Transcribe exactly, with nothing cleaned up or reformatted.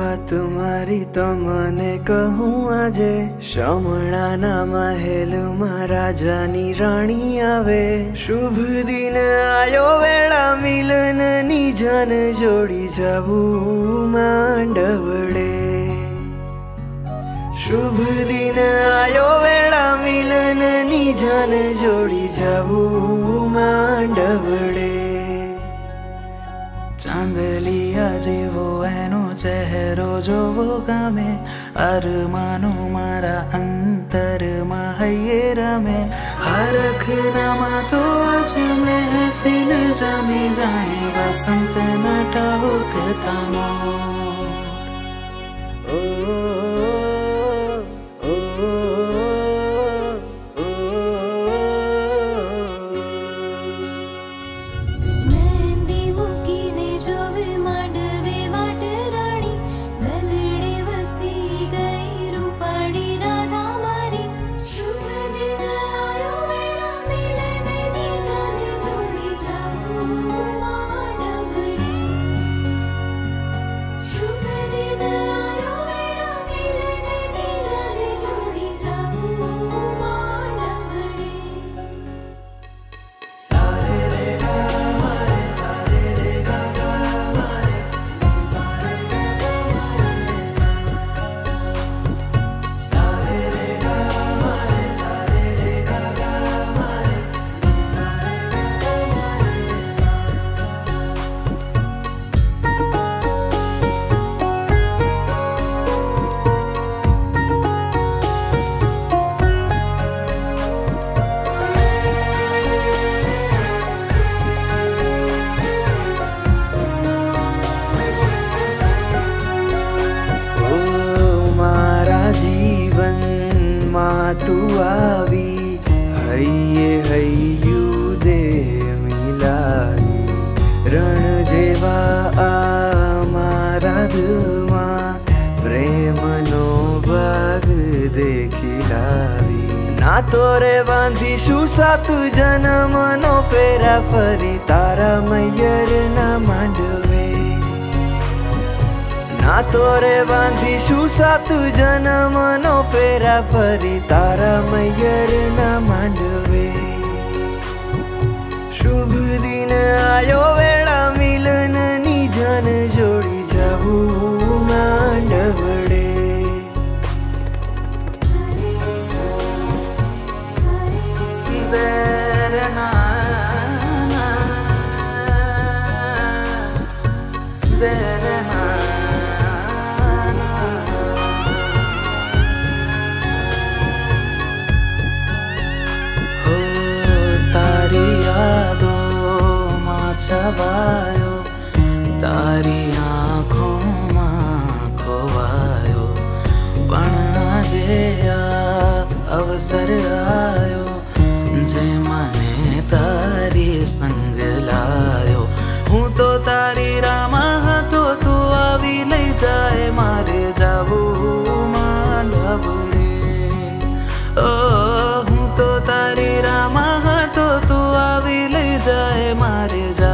વાત મારી તમને કહું આજે શામળાના મહેલમાં રાજાની રાણી આવે શુભ દિન આયો વેળા મિલનની જાન જોડી જાવું માંડવડે શુભ દિન આયો વેળા મિલનની જાન જોડી જાવું માંડવડે चांदलिया जेवो एनो चेहरो जोवो गमे अरमानो मारा अंतर में हये रमे हरख नमा तो आज महफिल जमी जाने बसंत नटोकता मोर ओ तू आवी हये हयू दे मिलाई रण जेवा आ मारा दिलमा प्रेमनो बाग देखी लावी ना तोरे बांधीशु सात जन्मनो फेरा फरी तारा मैयर ना मांडवे ना तोरे बांधीशु सात जन्मनो फेरा फरी तारा मैयर ना मांडवे शुभ दिन आयो वेळा मिलननी जान जोड़ी जावू मांडवडे छवायो तारी आँखों में खोवायो पण आजे आ अवसर आयो जे मने तारी संग लायो हूँ तो तारी रामा तो तू आवी लई जाए मारे जावू मांडवडे ओ हूँ तो तारी रामा तो तू आवी लई जाए मारे जा